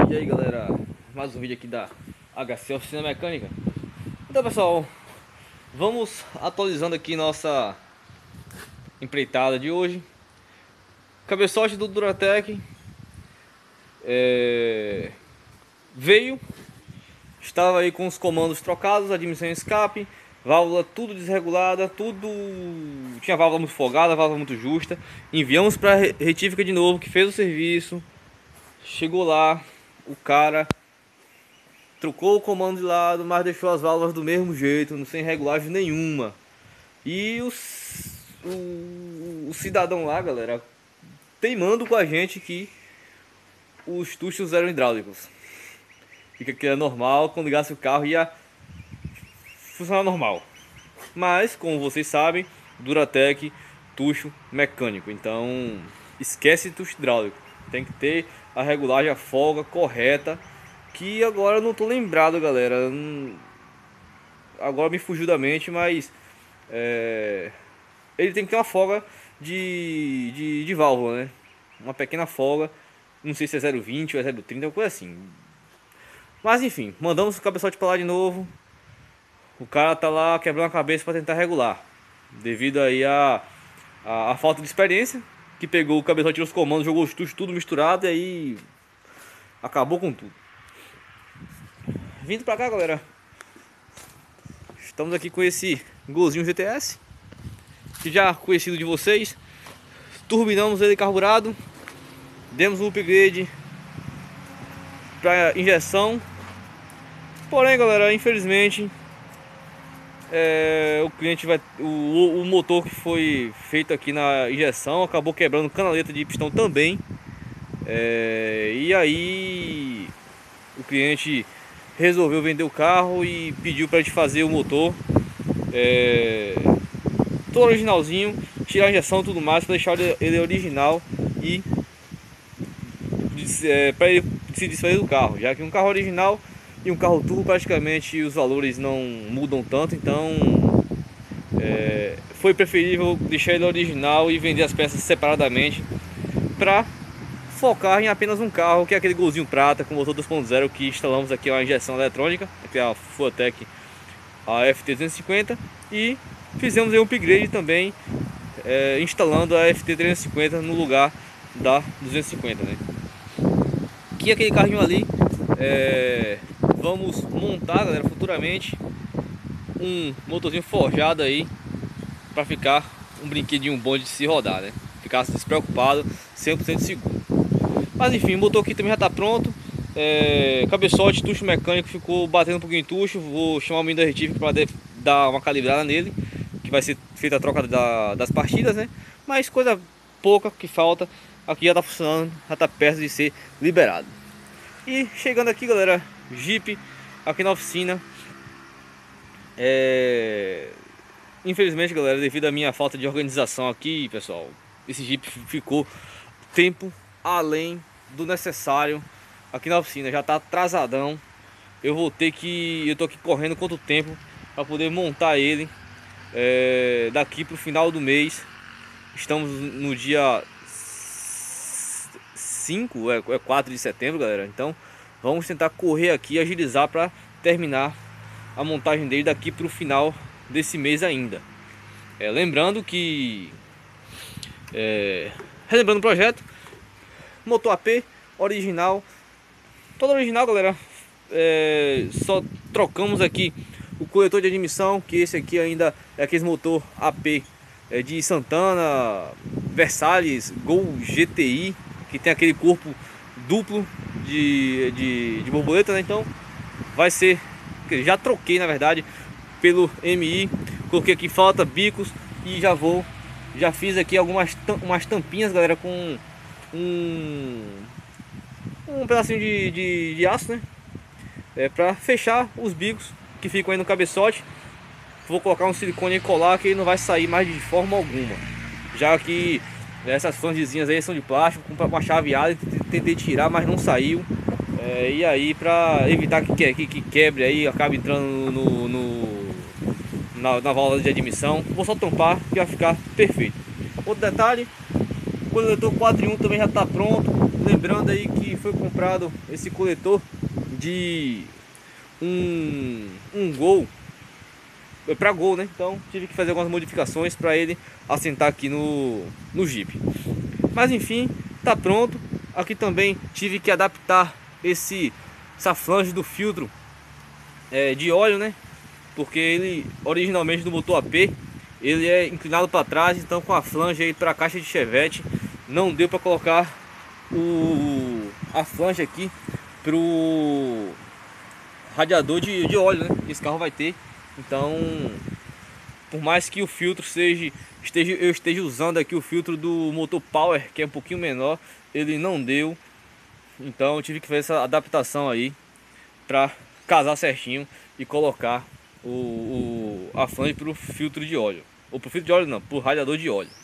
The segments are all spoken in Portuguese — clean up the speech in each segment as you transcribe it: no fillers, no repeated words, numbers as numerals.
E aí galera, mais um vídeo aqui da HC Oficina Mecânica. Então pessoal, vamos atualizando aqui nossa empreitada de hoje. Cabeçote do Duratec veio, estava aí com os comandos trocados, admissão e escape, válvula tudo desregulada, tudo tinha válvula muito folgada, válvula muito justa. Enviamos para retífica de novo, que fez o serviço. Chegou lá, o cara trocou o comando de lado, mas deixou as válvulas do mesmo jeito, sem regulagem nenhuma. E o cidadão lá, galera, teimando com a gente que os tuchos eram hidráulicos. Fica que é normal, quando ligasse o carro ia funcionar normal. Mas, como vocês sabem, Duratec, tucho mecânico. Então, esquece tucho hidráulico. Tem que ter a regulagem, a folga correta. Que agora eu não tô lembrado, galera. Agora me fugiu da mente, mas ele tem que ter uma folga de válvula, né? Uma pequena folga. Não sei se é 0,20 ou é 0,30, uma coisa assim. Mas enfim, mandamos o cabeçote pra lá de novo. O cara tá lá quebrando a cabeça para tentar regular, devido aí a falta de experiência. Que pegou o cabeçote, tirou os comandos, jogou os tuchos tudo misturado e aí acabou com tudo. Vindo pra cá, galera, estamos aqui com esse Golzinho GTS, que já conhecido de vocês. Turbinamos ele carburado, demos um upgrade para injeção. Porém, galera, infelizmente o cliente vai, o motor que foi feito aqui na injeção acabou quebrando canaleta de pistão também. E aí o cliente resolveu vender o carro e pediu para a gente fazer o motor todo originalzinho, tirar a injeção e tudo mais, para deixar ele original e para ele se desfazer do carro, já que um carro original e um carro turbo praticamente os valores não mudam tanto. Então foi preferível deixar ele original e vender as peças separadamente para focar em apenas um carro, que é aquele Golzinho prata com motor 2.0 que instalamos aqui, uma injeção eletrônica, que é a Fuatec, a FT350, e fizemos um upgrade também, instalando a FT350 no lugar da 250, né? Que aquele carrinho ali, vamos montar, galera, futuramente um motorzinho forjado aí para ficar um brinquedinho bom de se rodar, né? Ficar despreocupado, 100% seguro. Mas enfim, o motor aqui também já está pronto. Cabeçote, tucho mecânico ficou batendo um pouquinho em tucho. Vou chamar o menino da retífica para dar uma calibrada nele, que vai ser feita a troca das partidas, né? Mas coisa pouca que falta. Aqui já está funcionando, já está perto de ser liberado. E chegando aqui, galera, Jeep aqui na oficina. Infelizmente, galera, devido à minha falta de organização aqui, pessoal, esse Jeep ficou tempo além do necessário aqui na oficina, já tá atrasadão. Eu tô aqui correndo quanto tempo para poder montar ele daqui pro final do mês. Estamos no dia 5, 4 de setembro, galera. Então vamos tentar correr aqui e agilizar para terminar a montagem dele daqui pro final desse mês ainda. Lembrando que relembrando o projeto, motor AP original, todo original, galera. Só trocamos aqui o coletor de admissão, que esse aqui ainda é aquele motor AP de Santana, Versalhes, Gol GTI, que tem aquele corpo duplo de borboleta, né? Então vai ser, já troquei na verdade pelo MI, coloquei aqui falta bicos e já fiz aqui umas tampinhas, galera, com um pedacinho de aço, né? Para fechar os bicos que ficam aí no cabeçote. Vou colocar um silicone e colar, que ele não vai sair mais de forma alguma, já que essas frangezinhas aí são de plástico, com uma chaveada, tentei tirar, mas não saiu. E aí, para evitar que quebre aí, acabe entrando na válvula de admissão, vou só tampar que vai ficar perfeito. Outro detalhe, o coletor 4 em 1 também já está pronto. lembrando aí que foi comprado esse coletor de um Gol, para Gol, né? Então tive que fazer algumas modificações para ele assentar aqui no Jeep. Mas enfim, tá pronto. Aqui também tive que adaptar essa flange do filtro de óleo, né? Porque ele originalmente no motor AP ele é inclinado para trás, então com a flange aí para a caixa de Chevette não deu para colocar a flange aqui pro radiador de óleo, né? Que esse carro vai ter. Então, por mais que o filtro eu esteja usando aqui o filtro do motor Power, que é um pouquinho menor, ele não deu. Então eu tive que fazer essa adaptação aí para casar certinho e colocar a flange para o filtro de óleo. Ou para o filtro de óleo não, para o radiador de óleo.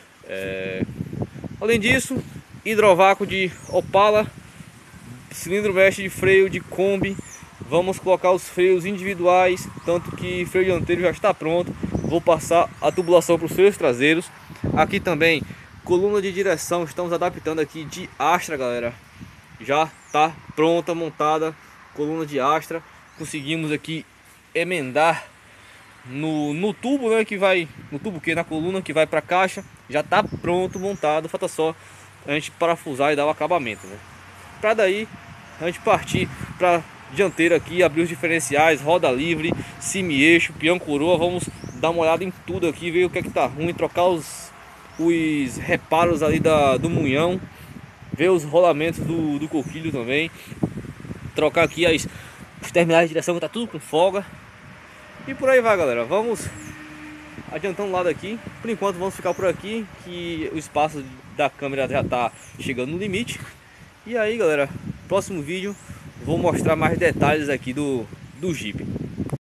Além disso, hidrovácuo de Opala, cilindro mestre de freio de Kombi. Vamos colocar os freios individuais, tanto que freio dianteiro já está pronto. Vou passar a tubulação para os freios traseiros. Aqui também, coluna de direção, estamos adaptando aqui de Astra, galera. Já está pronta, montada, coluna de Astra. Conseguimos aqui emendar no tubo, né, que vai na coluna que vai para a caixa. Já está pronto, montado, falta só a gente parafusar e dar o acabamento, né? Para daí a gente partir para dianteira aqui, abrir os diferenciais, roda livre, semi-eixo, peão coroa. Vamos dar uma olhada em tudo aqui, ver o que é que tá ruim, trocar os reparos ali do munhão, ver os rolamentos do coquilho também, trocar aqui os terminais de direção que tá tudo com folga. E por aí vai, galera. Vamos adiantando um lado aqui. Por enquanto vamos ficar por aqui, que o espaço da câmera já tá chegando no limite. E aí, galera, próximo vídeo vou mostrar mais detalhes aqui do Jeep.